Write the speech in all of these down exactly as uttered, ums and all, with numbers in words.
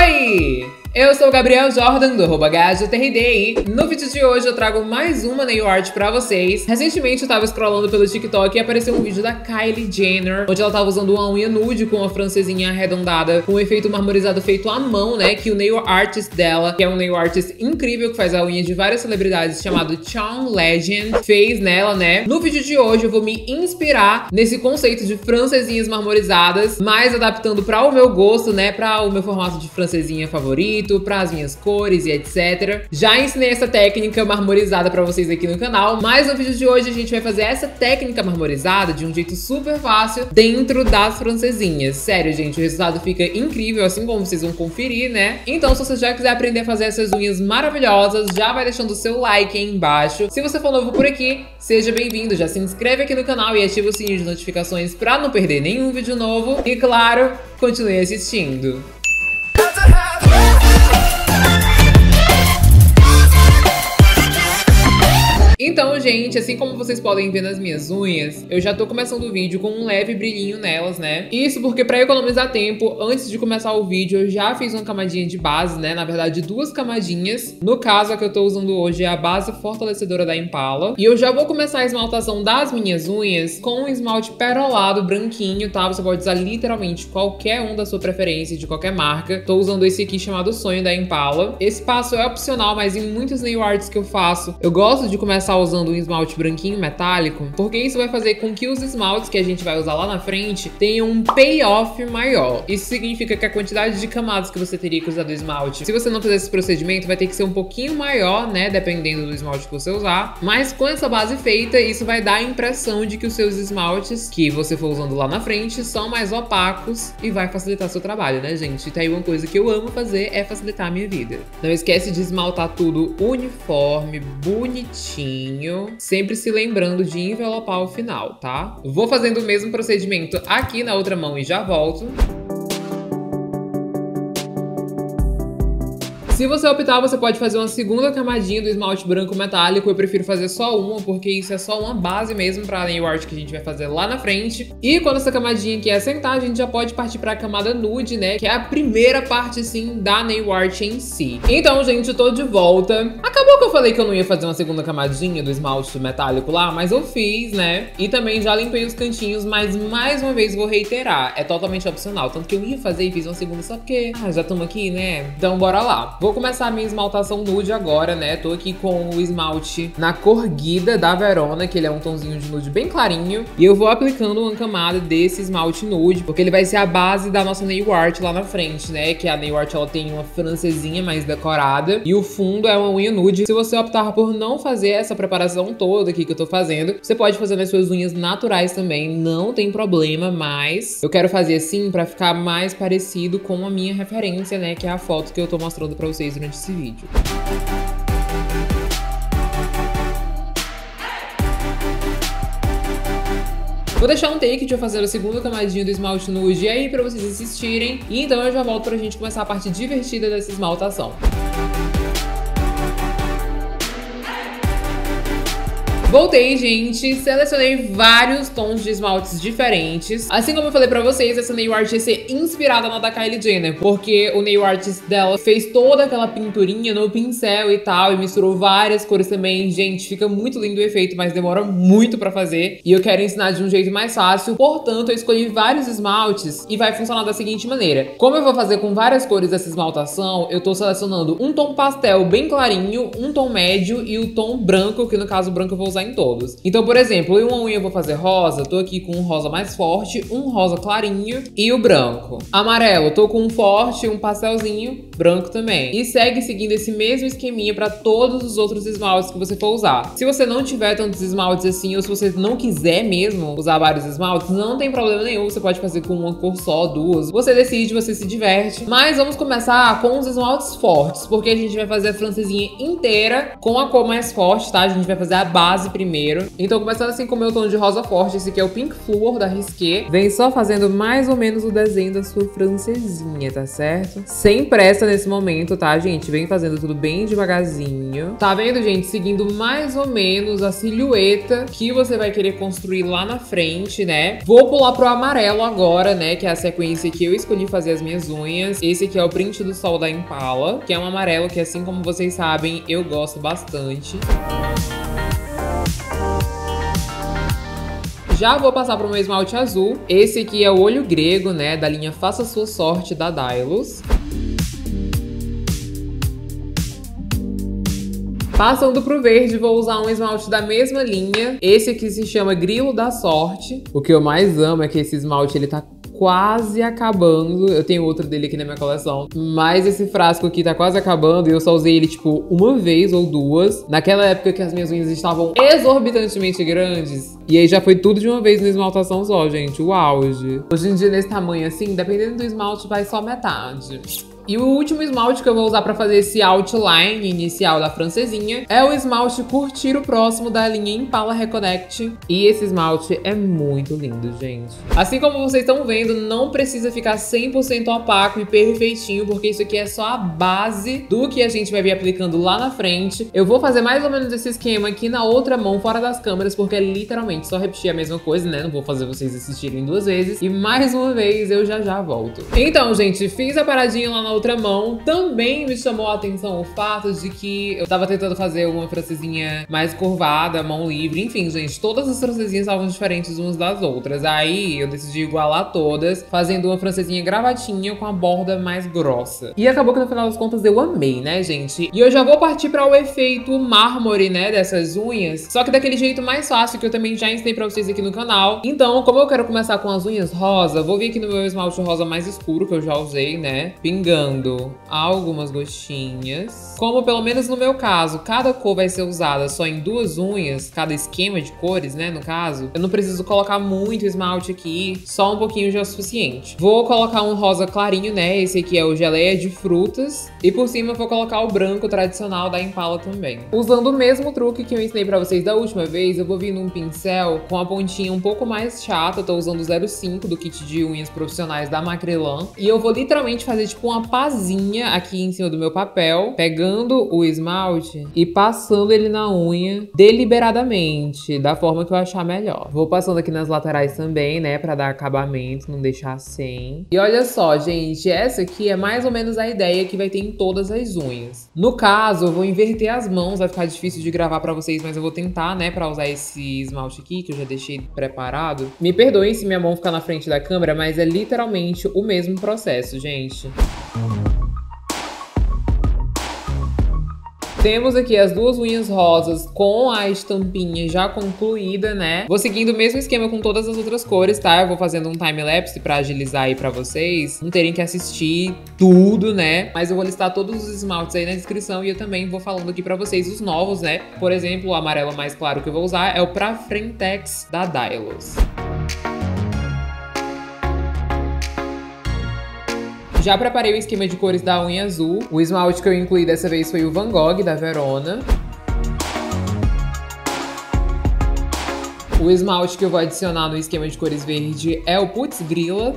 Oi! Eu sou o Gabriel Jordan, do arroba H J R D e no vídeo de hoje eu trago mais uma nail art pra vocês. Recentemente eu tava scrollando pelo TikTok e apareceu um vídeo da Kylie Jenner, onde ela tava usando uma unha nude com uma francesinha arredondada, com um efeito marmorizado feito à mão, né? Que o nail artist dela, que é um nail artist incrível, que faz a unha de várias celebridades, chamado Shawn Legend, fez nela, né? No vídeo de hoje eu vou me inspirar nesse conceito de francesinhas marmorizadas, mas adaptando pra o meu gosto, né? Pra o meu formato de francesinha favorito, para as minhas cores e etcétera. Já ensinei essa técnica marmorizada para vocês aqui no canal, mas no vídeo de hoje a gente vai fazer essa técnica marmorizada de um jeito super fácil dentro das francesinhas. Sério, gente, o resultado fica incrível, assim como vocês vão conferir, né? Então, se você já quiser aprender a fazer essas unhas maravilhosas, já vai deixando o seu like aí embaixo. Se você for novo por aqui, seja bem-vindo, já se inscreve aqui no canal e ativa o sininho de notificações para não perder nenhum vídeo novo. E claro, continue assistindo. Então, gente, assim como vocês podem ver nas minhas unhas, eu já tô começando o vídeo com um leve brilhinho nelas, né? Isso porque pra economizar tempo, antes de começar o vídeo, eu já fiz uma camadinha de base, né? Na verdade, duas camadinhas. No caso, a que eu tô usando hoje é a base fortalecedora da Impala. E eu já vou começar a esmaltação das minhas unhas com um esmalte perolado branquinho, tá? Você pode usar literalmente qualquer um da sua preferência, de qualquer marca. Tô usando esse aqui chamado Sonho da Impala. Esse passo é opcional, mas em muitos nail arts que eu faço, eu gosto de começar usando um esmalte branquinho metálico, porque isso vai fazer com que os esmaltes que a gente vai usar lá na frente tenham um payoff maior. Isso significa que a quantidade de camadas que você teria que usar do esmalte, se você não fizer esse procedimento, vai ter que ser um pouquinho maior, né, dependendo do esmalte que você usar. Mas com essa base feita, isso vai dar a impressão de que os seus esmaltes que você for usando lá na frente são mais opacos e vai facilitar seu trabalho, né, gente? E tá aí uma coisa que eu amo fazer, é facilitar a minha vida. Não esquece de esmaltar tudo uniforme, bonitinho, sempre se lembrando de envelopar o final, tá? Vou fazendo o mesmo procedimento aqui na outra mão e já volto. Se você optar, você pode fazer uma segunda camadinha do esmalte branco metálico. Eu prefiro fazer só uma, porque isso é só uma base mesmo pra nail art que a gente vai fazer lá na frente. E quando essa camadinha aqui assentar, a gente já pode partir pra camada nude, né? Que é a primeira parte, sim, da nail art em si. Então, gente, eu tô de volta. Acabou que eu falei que eu não ia fazer uma segunda camadinha do esmalte metálico lá, mas eu fiz, né? E também já limpei os cantinhos, mas mais uma vez vou reiterar, é totalmente opcional. Tanto que eu ia fazer e fiz uma segunda só porque, ah, já estamos aqui, né? Então, bora lá. Vou começar a minha esmaltação nude agora, né? Tô aqui com o esmalte na cor Guida da Verona, que ele é um tonzinho de nude bem clarinho. E eu vou aplicando uma camada desse esmalte nude, porque ele vai ser a base da nossa nail art lá na frente, né? Que a nail art, ela tem uma francesinha mais decorada e o fundo é uma unha nude. Se você optar por não fazer essa preparação toda aqui que eu tô fazendo, você pode fazer nas suas unhas naturais também, não tem problema, mas eu quero fazer assim pra ficar mais parecido com a minha referência, né? Que é a foto que eu tô mostrando pra vocês durante esse vídeo. Vou deixar um take de eu fazer a segunda camadinha do esmalte nude aí pra vocês assistirem. E então eu já volto pra gente começar a parte divertida dessa esmaltação. Voltei, gente, selecionei vários tons de esmaltes diferentes. Assim como eu falei pra vocês, essa nail art ia ser inspirada na da Kylie Jenner, porque o nail artist dela fez toda aquela pinturinha no pincel e tal, e misturou várias cores também. Gente, fica muito lindo o efeito, mas demora muito pra fazer. E eu quero ensinar de um jeito mais fácil, portanto eu escolhi vários esmaltes e vai funcionar da seguinte maneira. Como eu vou fazer com várias cores essa esmaltação, eu tô selecionando um tom pastel bem clarinho, um tom médio e o tom branco, que no caso o branco eu vou usar em todos. Então, por exemplo, em uma unha eu vou fazer rosa, tô aqui com um rosa mais forte, um rosa clarinho e o branco. Amarelo, tô com um forte, um pastelzinho, branco também. E segue seguindo esse mesmo esqueminha para todos os outros esmaltes que você for usar. Se você não tiver tantos esmaltes assim, ou se você não quiser mesmo usar vários esmaltes, não tem problema nenhum, você pode fazer com uma cor só, duas. Você decide, você se diverte. Mas vamos começar com os esmaltes fortes, porque a gente vai fazer a francesinha inteira com a cor mais forte, tá? A gente vai fazer a base primeiro. Então, começando assim com o meu tom de rosa forte, esse aqui é o Pink Fluor da Risqué. Vem só fazendo mais ou menos o desenho da sua francesinha, tá certo? Sem pressa nesse momento, tá, gente? Vem fazendo tudo bem devagarzinho. Tá vendo, gente? Seguindo mais ou menos a silhueta que você vai querer construir lá na frente, né? Vou pular pro amarelo agora, né? Que é a sequência que eu escolhi fazer as minhas unhas. Esse aqui é o Print do Sol da Impala, que é um amarelo que, assim como vocês sabem, eu gosto bastante. Já vou passar para o meu esmalte azul. Esse aqui é o Olho Grego, né? Da linha Faça Sua Sorte, da Dylos. Passando pro verde, vou usar um esmalte da mesma linha. Esse aqui se chama Grilo da Sorte. O que eu mais amo é que esse esmalte, ele tá quase acabando. Eu tenho outro dele aqui na minha coleção, mas esse frasco aqui tá quase acabando e eu só usei ele, tipo, uma vez ou duas. Naquela época que as minhas unhas estavam exorbitantemente grandes. E aí já foi tudo de uma vez na esmaltação só, gente. O auge. Hoje em dia, nesse tamanho assim, dependendo do esmalte, vai só metade. E o último esmalte que eu vou usar pra fazer esse outline inicial da francesinha é o esmalte Curtir o Próximo da linha Impala Reconnect. E esse esmalte é muito lindo, gente. Assim como vocês estão vendo, não precisa ficar cem por cento opaco e perfeitinho, porque isso aqui é só a base do que a gente vai vir aplicando lá na frente. Eu vou fazer mais ou menos esse esquema aqui na outra mão, fora das câmeras, porque é literalmente só repetir a mesma coisa, né? Não vou fazer vocês assistirem duas vezes. E mais uma vez, eu já já volto. Então, gente, fiz a paradinha lá na outra mão. Também me chamou a atenção o fato de que eu tava tentando fazer uma francesinha mais curvada, mão livre. Enfim, gente, todas as francesinhas estavam diferentes umas das outras. Aí eu decidi igualar todas, fazendo uma francesinha gravatinha com a borda mais grossa. E acabou que no final das contas eu amei, né, gente? E eu já vou partir para o efeito mármore, né, dessas unhas. Só que daquele jeito mais fácil, que eu também já ensinei pra vocês aqui no canal. Então, como eu quero começar com as unhas rosa, vou vir aqui no meu esmalte rosa mais escuro, que eu já usei, né, pingando algumas gotinhas. Como pelo menos no meu caso, cada cor vai ser usada só em duas unhas, cada esquema de cores, né, no caso, eu não preciso colocar muito esmalte aqui, só um pouquinho já é o suficiente. Vou colocar um rosa clarinho, né, esse aqui é o Geleia de Frutas, e por cima eu vou colocar o branco tradicional da Impala também. Usando o mesmo truque que eu ensinei pra vocês da última vez, eu vou vir num pincel com a pontinha um pouco mais chata, eu tô usando o zero cinco do kit de unhas profissionais da Macrylan, e eu vou literalmente fazer tipo uma pazinha aqui em cima do meu papel, pegando o esmalte e passando ele na unha deliberadamente, da forma que eu achar melhor. Vou passando aqui nas laterais também, né, pra dar acabamento, não deixar sem. E olha só, gente, essa aqui é mais ou menos a ideia que vai ter em todas as unhas. No caso, eu vou inverter as mãos, vai ficar difícil de gravar pra vocês, mas eu vou tentar, né, pra usar esse esmalte aqui, que eu já deixei preparado. Me perdoem se minha mão ficar na frente da câmera, mas é literalmente o mesmo processo, gente. Temos aqui as duas unhas rosas com a estampinha já concluída, né? Vou seguindo o mesmo esquema com todas as outras cores, tá? Eu vou fazendo um time-lapse pra agilizar aí pra vocês não terem que assistir tudo, né? Mas eu vou listar todos os esmaltes aí na descrição e eu também vou falando aqui pra vocês os novos, né? Por exemplo, o amarelo mais claro que eu vou usar é o Pra Frentex da Dylos. Já preparei o esquema de cores da unha azul. O esmalte que eu incluí dessa vez foi o Van Gogh, da Verona. O esmalte que eu vou adicionar no esquema de cores verde é o Putz Grila.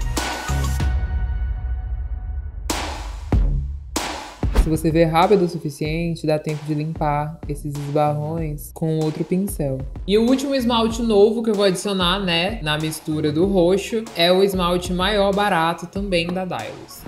Se você ver rápido o suficiente, dá tempo de limpar esses esbarrões com outro pincel. E o último esmalte novo que eu vou adicionar, né, na mistura do roxo, é o esmalte Maior Barato, também da Dylos.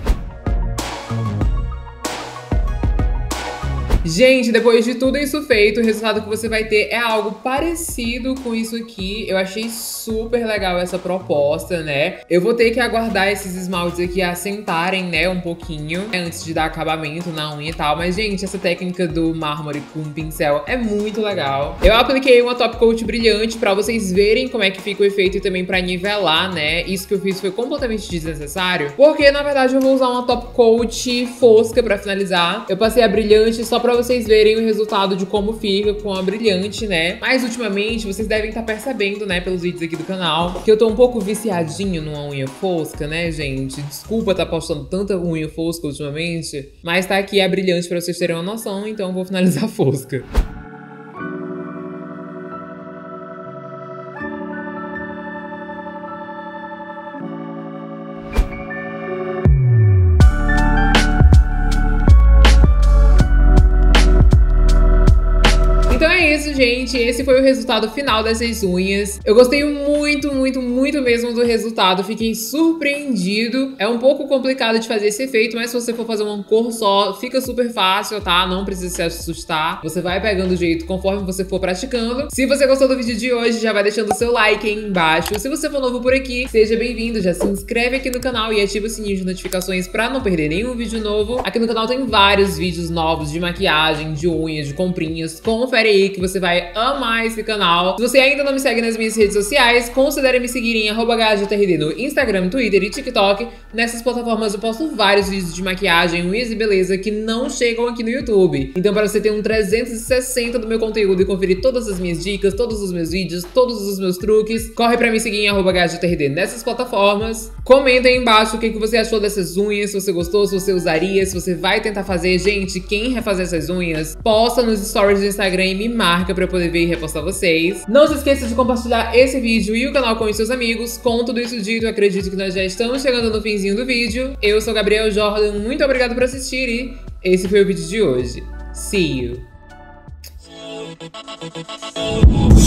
Gente, depois de tudo isso feito, o resultado que você vai ter é algo parecido com isso aqui. Eu achei super legal essa proposta, né? Eu vou ter que aguardar esses esmaltes aqui assentarem, né, um pouquinho, antes de dar acabamento na unha e tal. Mas, gente, essa técnica do mármore com pincel é muito legal. Eu apliquei uma top coat brilhante pra vocês verem como é que fica o efeito e também pra nivelar, né? Isso que eu fiz foi completamente desnecessário, porque, na verdade, eu vou usar uma top coat fosca pra finalizar. Eu passei a brilhante só pra vocês verem o resultado de como fica com a brilhante, né? Mas ultimamente vocês devem estar percebendo, né, pelos vídeos aqui do canal, que eu tô um pouco viciadinho numa unha fosca, né, gente? Desculpa estar postando tanta unha fosca ultimamente, mas tá aqui a brilhante pra vocês terem uma noção, então eu vou finalizar a fosca. isso, gente. Esse foi o resultado final dessas unhas. Eu gostei muito, muito, muito mesmo do resultado. Fiquei surpreendido. É um pouco complicado de fazer esse efeito, mas se você for fazer uma cor só, fica super fácil, tá? Não precisa se assustar. Você vai pegando o jeito conforme você for praticando. Se você gostou do vídeo de hoje, já vai deixando o seu like aí embaixo. Se você for novo por aqui, seja bem-vindo. Já se inscreve aqui no canal e ativa o sininho de notificações pra não perder nenhum vídeo novo. Aqui no canal tem vários vídeos novos de maquiagem, de unhas, de comprinhas. Confere aí que você vai amar esse canal. Se você ainda não me segue nas minhas redes sociais, considere me seguir em arroba H J R D no Instagram, Twitter e TikTok. Nessas plataformas eu posto vários vídeos de maquiagem, unhas e beleza que não chegam aqui no YouTube. Então, para você ter um trezentos e sessenta do meu conteúdo e conferir todas as minhas dicas, todos os meus vídeos, todos os meus truques, corre pra me seguir em arroba H J R D nessas plataformas. Comenta aí embaixo o que, que você achou dessas unhas, se você gostou, se você usaria, se você vai tentar fazer. Gente, quem refazer essas unhas, posta nos stories do Instagram e me marca pra eu poder ver e repostar vocês. Não se esqueça de compartilhar esse vídeo e o canal com os seus amigos. Com tudo isso dito, eu acredito que nós já estamos chegando no finzinho do vídeo. Eu sou Gabriel Jordan, muito obrigado por assistir e esse foi o vídeo de hoje. See you!